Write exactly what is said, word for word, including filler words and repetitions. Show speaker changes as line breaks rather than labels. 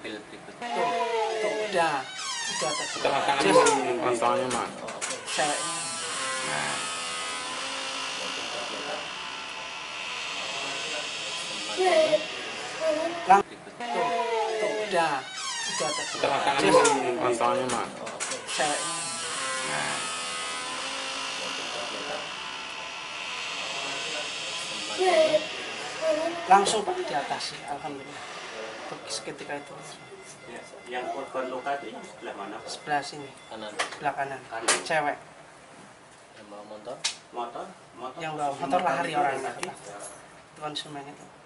tampil berikut.
Tuh, tuh udah, udah atas.
Masalahnya mah.
Ceweknya.
Nah.
Lang, tuh, tuh udah, udah atas.
Masalahnya mah.
Ceweknya.
Nah.
Langsung Pak di atas, alhamdulillah. Seketika itu.
Yang korban luka itu yang sebelah mana?
Sebelah sini,
Kanan.
sebelah kanan.
Kanan.
Cewek.
Yang bawa motor.
Motor? Motor
Yang bawa motor lari orang tadi. Konsumen itu.